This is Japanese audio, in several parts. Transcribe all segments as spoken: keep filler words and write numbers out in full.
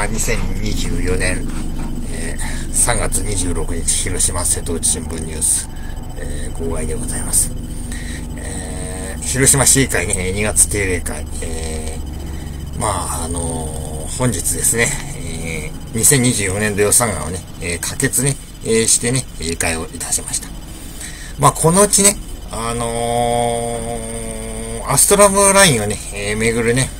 にせんにじゅうよねん、えー、さんがつにじゅうろくにち、広島瀬戸内新聞ニュース、えー、号外でございます。えー、広島市議会ね、にがつ定例会、えー、まあ、あのー、本日ですね、えー、にせんにじゅうよねん度予算案をね、えー、可決ね、えー、してね、議会をいたしました。まあ、このうちね、あのー、アストラムラインをね、えー、めぐるね、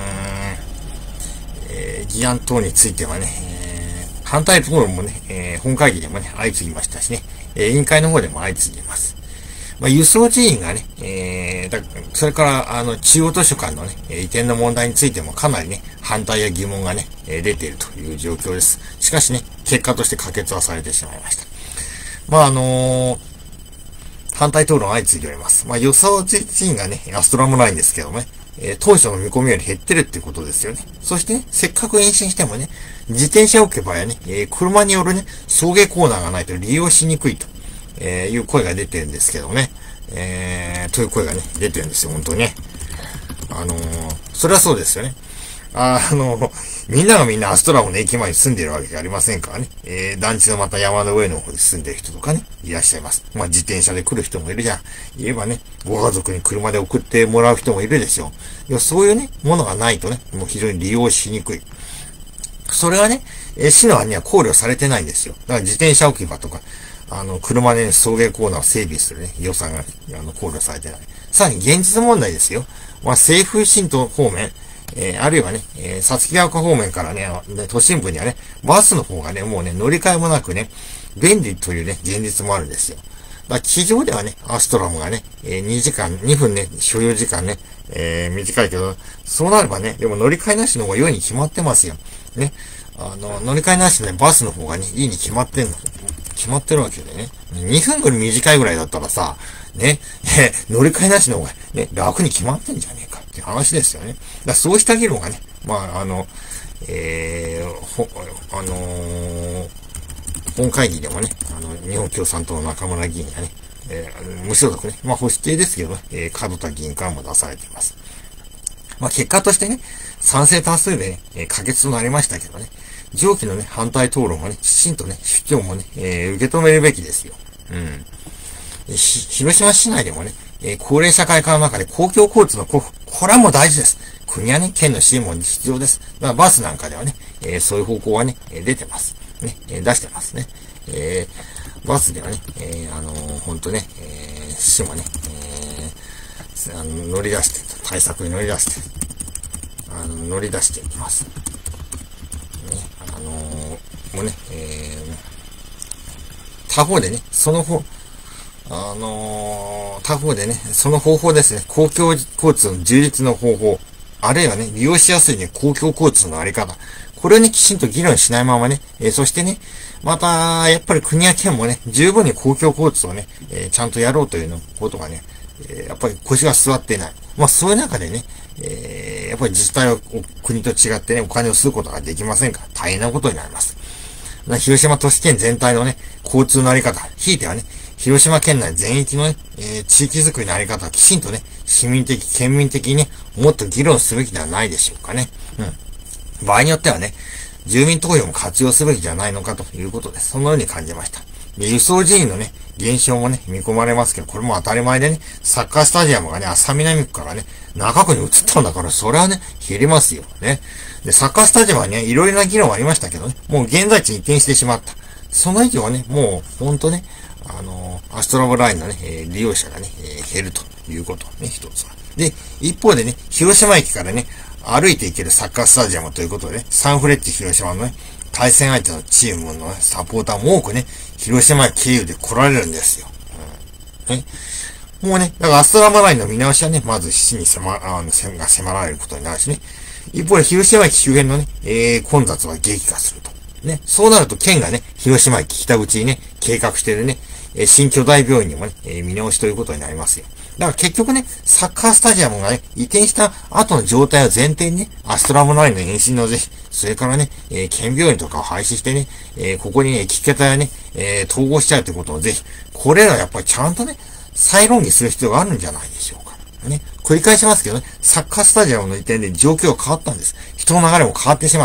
議案等についてはね、えー、反対討論もね、えー、本会議でもね、相次ぎましたしね、えー、委員会の方でも相次ぎます。まあ、輸送人員がね、えー、だそれから、あの、中央図書館のね、移転の問題についてもかなりね、反対や疑問がね、出ているという状況です。しかしね、結果として可決はされてしまいました。まあ、あのー、反対討論相次いでおります。まあ、輸送人員がね、アストラムラインですけどね、えー、当初の見込みより減ってるってことですよね。そしてね、せっかく延伸してもね、自転車置けばやね、えー、車によるね、送迎コーナーがないと利用しにくいと、えー、いう声が出てるんですけどね。えー、という声がね、出てるんですよ、本当にね。あのー、それはそうですよね。あ、あのー、みんながみんなアストラムの駅前に住んでるわけじゃありませんからね。えー、団地のまた山の上の方に住んでる人とかね、いらっしゃいます。まあ、自転車で来る人もいるじゃん。言えばね、ご家族に車で送ってもらう人もいるでしょう。いや、そういうね、ものがないとね、もう非常に利用しにくい。それはね、えー、市の案には考慮されてないんですよ。だから自転車置き場とか、あの、車で、ね、送迎コーナーを整備するね、予算が、ね、あの、考慮されてない。さらに現実問題ですよ。まあ、政府新党方面、えー、あるいはね、えー、さつきが丘方面からね、都心部にはね、バスの方がね、もうね、乗り換えもなくね、便利というね、現実もあるんですよ。だから地上ではね、アストラムがね、えー、にじかん、にふんね、所要時間ね、えー、短いけど、そうなればね、でも乗り換えなしの方が良いに決まってますよ。ね。あの、乗り換えなしのね、バスの方がね、いいに決まってんの。決まってるわけでね。にふんぐらい短いぐらいだったらさ、ね、乗り換えなしの方がね、楽に決まってんじゃねえかっていう話ですよね。だからそうした議論がね、まあ、あの、えー、ほ、あのー、本会議でもね、あの、日本共産党の中村議員がね、えー、無所属ね、まあ保守系ですけどね、えー、門田議員からも出されています。まあ結果としてね、賛成多数でね、えー、可決となりましたけどね、上記のね、反対討論はね、きちんとね、主張もね、えー、受け止めるべきですよ。うん。広島市内でもね、えー、高齢社会化の中で公共交通のこ、これはもう大事です。国やね、県の支援も必要です。だからバスなんかではね、えー、そういう方向はね、出てます。ね、えー、出してますね。えー、バスではね、えー、あのー、ほんとね、えー、市もね、えー、あの乗り出して、対策に乗り出して、あの、乗り出していきます。ね、あのー、もうね、えー、他方でね、その方、あのー、他方でね、その方法ですね、公共交通の充実の方法、あるいはね、利用しやすいね、公共交通のあり方、これをね、きちんと議論しないままね、えー、そしてね、また、やっぱり国や県もね、十分に公共交通をね、えー、ちゃんとやろうというのことがね、えー、やっぱり腰が座っていない。まあ、そういう中でね、えー、やっぱり自治体は国と違ってね、お金を吸うことができませんから、大変なことになります。広島都市圏全体のね、交通のあり方、ひいてはね、広島県内全域のね、えー、地域づくりのあり方をきちんとね、市民的、県民的にね、もっと議論すべきではないでしょうかね。うん。場合によってはね、住民投票も活用すべきじゃないのかということです。そのように感じました。で、輸送人員のね、減少もね、見込まれますけど、これも当たり前でね、サッカースタジアムがね、浅南区からね、中区に移ったんだから、それはね、減りますよ。ね。で、サッカースタジアムはね、いろいろな議論ありましたけどね、もう現在地に移転してしまった。その以上はね、もう、ほんとね、あのー、アストラムラインのね、えー、利用者がね、えー、減るということね、一つは。で、一方でね、広島駅からね、歩いて行けるサッカースタジアムということでね、サンフレッチェ広島のね、対戦相手のチームの、ね、サポーターも多くね、広島経由で来られるんですよ。うん、ね。もうね、だからアストラムラインの見直しはね、まず市に迫、あの、が迫られることになるしね。一方で広島駅周辺のね、えー、混雑は激化すると。ね。そうなると県がね、広島駅北口にね、計画しているね、えー、新巨大病院にもね、えー、見直しということになりますよ。だから結局ね、サッカースタジアムがね、移転した後の状態を前提にね、アストラムラインの延伸の是非、それからね、えー、県病院とかを廃止してね、えー、ここにね、駅桁やね、えー、統合しちゃうということをぜひ、これらやっぱりちゃんとね、再論議する必要があるんじゃないでしょうか。ね。繰り返しますけどね、サッカースタジアムの移転で状況が変わったんです。人の流れも変わってしまった。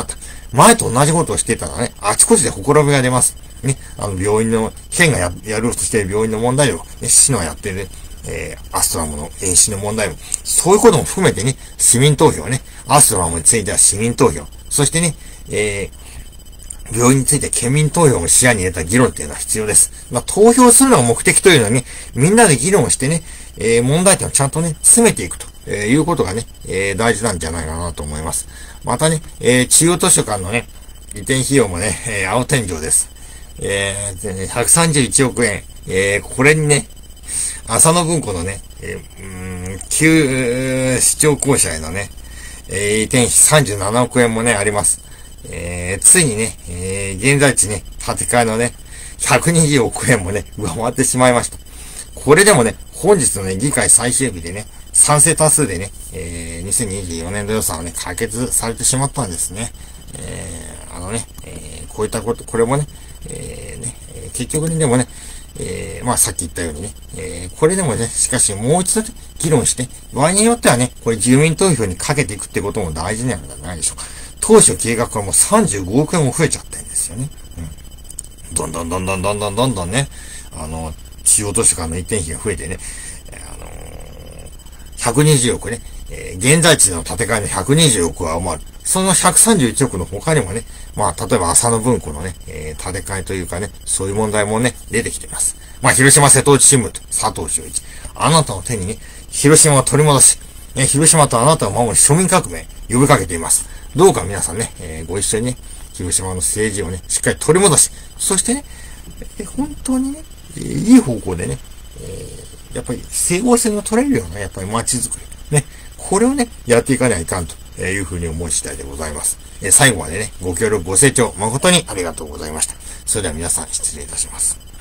前と同じことをしていたらね、あちこちでほころびが出ます。ね、あの、病院の、県がや、やろうとしている病院の問題を、ね、市のやってるね、えー、アストラムの演習の問題も、そういうことも含めてね、市民投票ね、アストラムについては市民投票、そしてね、えー、病院について県民投票も視野に入れた議論っていうのは必要です。まあ、投票するのが目的というのはね、みんなで議論をしてね、えー、問題点をちゃんとね、詰めていくと、えー、いうことがね、えー、大事なんじゃないかなと思います。またね、えー、中央図書館のね、移転費用もね、えー、青天井です。えー、ひゃくさんじゅういちおくえん、えー、これにね、浅野文庫のね、えー、うーん、旧市長公社へのね、えー、移転費さんじゅうななおくえんもね、あります。えー、ついにね、えー、現在地ね、建て替えのね、ひゃくにじゅうおくえんもね、上回ってしまいました。これでもね、本日のね、議会最終日でね、賛成多数でね、えー、にせんにじゅうよねん度予算はね、可決されてしまったんですね。えー、あのね、えー、こういったこと、これもね、えー、ね、えー、結局にでもね、えー、まあさっき言ったようにね、えー、これでもね、しかしもう一度議論して、場合によってはね、これ住民投票にかけていくってことも大事なんじゃないでしょうか。当初計画はもうさんじゅうごおくえんも増えちゃってるんですよね。うん。どんどんどんどんどんどんどんどんね、あの、中央図書館の移転費が増えてね、あのー、ひゃくにじゅうおくね、えー、現在地の建て替えのひゃくにじゅうおくは余る。そのひゃくさんじゅういちおくの他にもね、まあ、例えば浅野文庫のね、えー、建て替えというかね、そういう問題もね、出てきています。まあ、広島瀬戸内新聞と佐藤修一。あなたの手にね、広島を取り戻し、ね、広島とあなたを守る庶民革命、呼びかけています。どうか皆さんね、えー、ご一緒にね、広島の政治をね、しっかり取り戻し、そしてね、えー、本当にね、えー、いい方向でね、えー、やっぱり整合性の取れるような、やっぱり街づくり、ね、これをね、やっていかないかんというふうに思う次第でございます。えー、最後までね、ご協力ご清聴誠にありがとうございました。それでは皆さん失礼いたします。